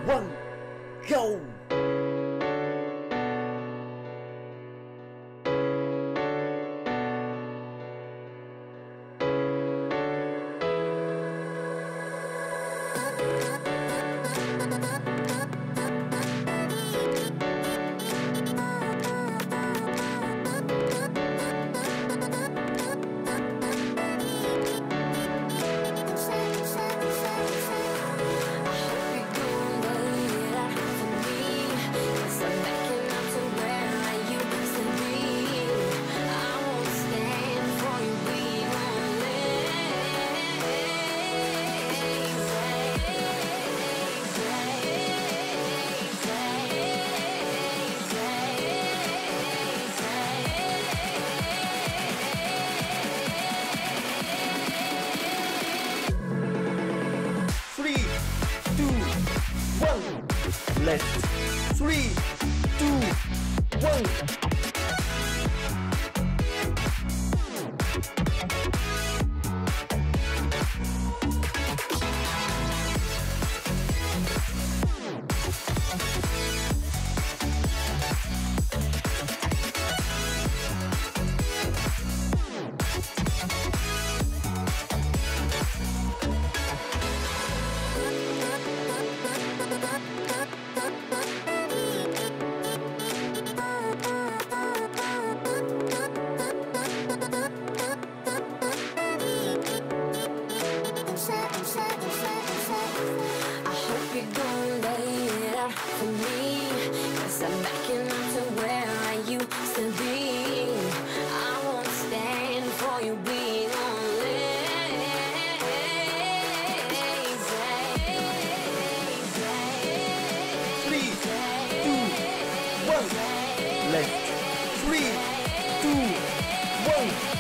one, go! 3, 2, 1. Left. 3, 2, 1. For me, 'cause I'm backing up to where I used to be. I won't stand for you being on lazy. 3, 2, 1. Left. 3, 2, 1.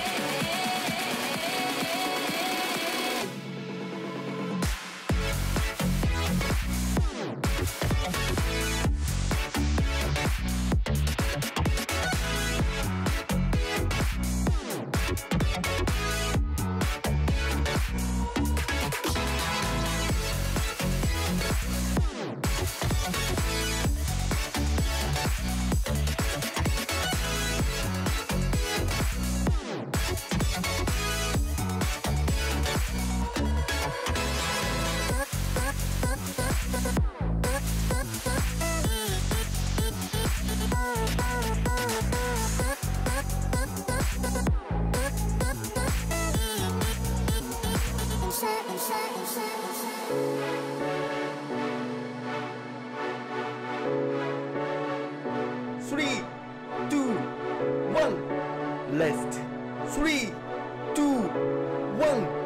Three, 2, 1. Left. 3, 2, 1.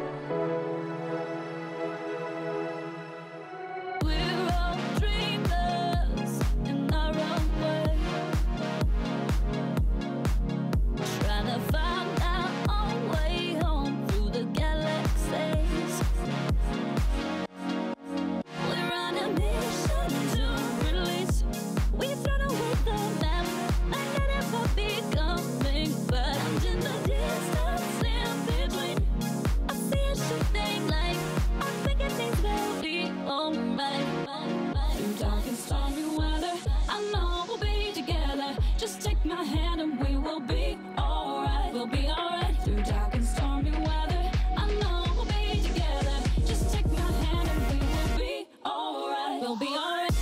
Just take my hand and we will be alright. We'll be alright through dark and stormy weather. I know we'll be together. Just take my hand and we will be alright. We'll be alright.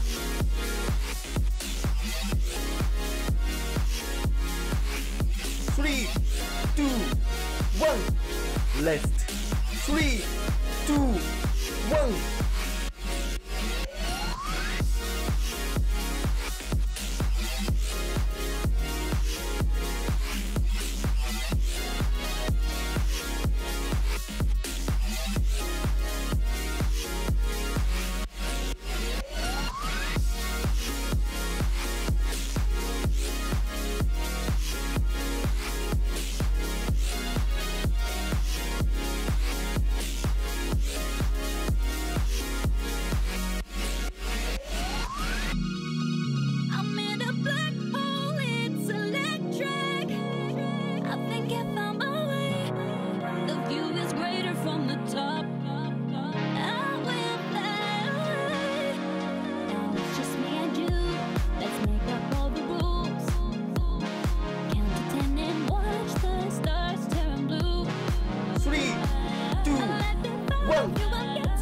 Three, 2, 1. Left. 3, 2, 1.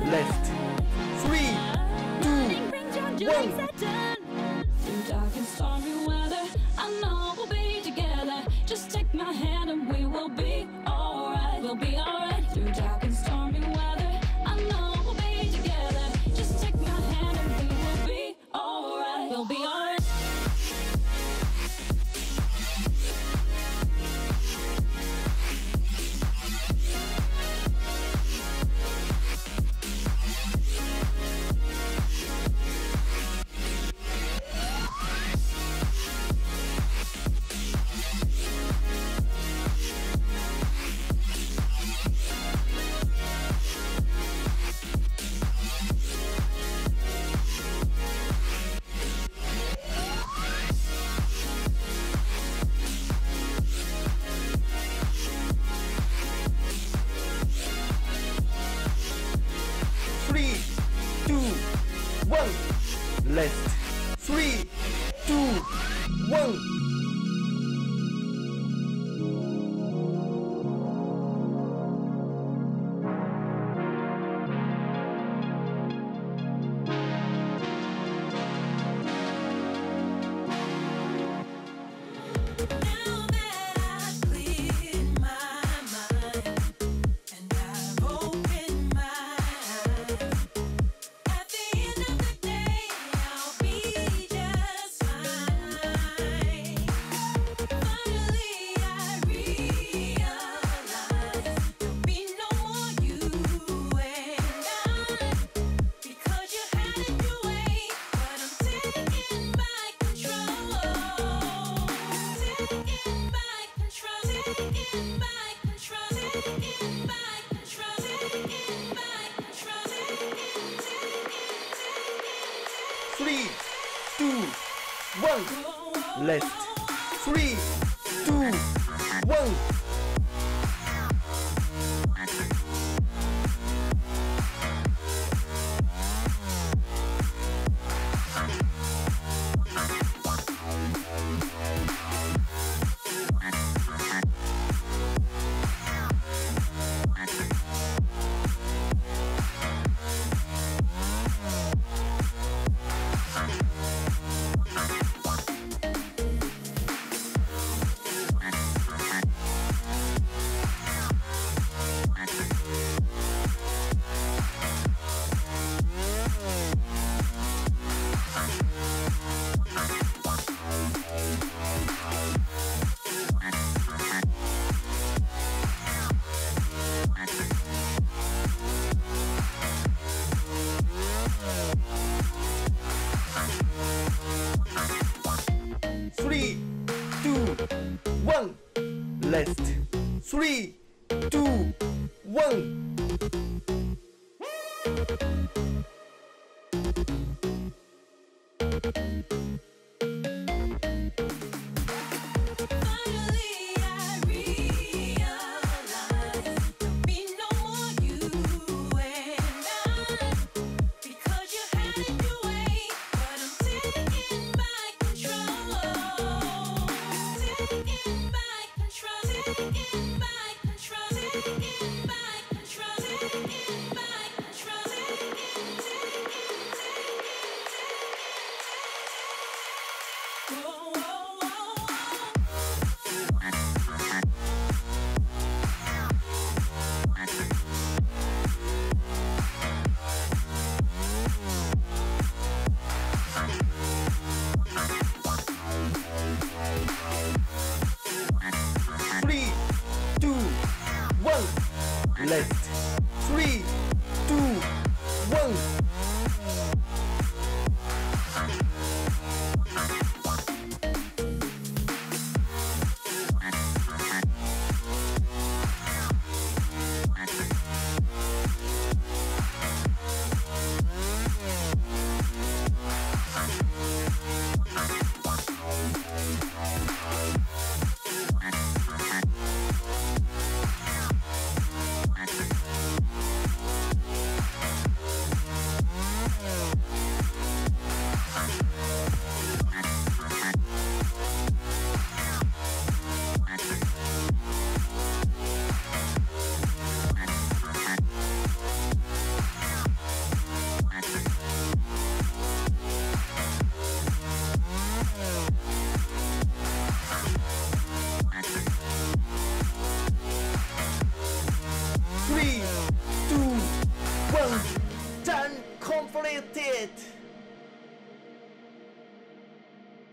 left, 3, 2, 1. Through dark and stormy weather, I know we'll be together. Just take my hand and we will be alright. We'll be alright. Through dark and stormy weather, I know we'll be together. Just take my hand and we will be alright. We'll be alright. Left, 3, 2, 1. Three, two, one. Left, 3, 2, 1. Left, 3, 2, 1. Left, 3, 2, 1.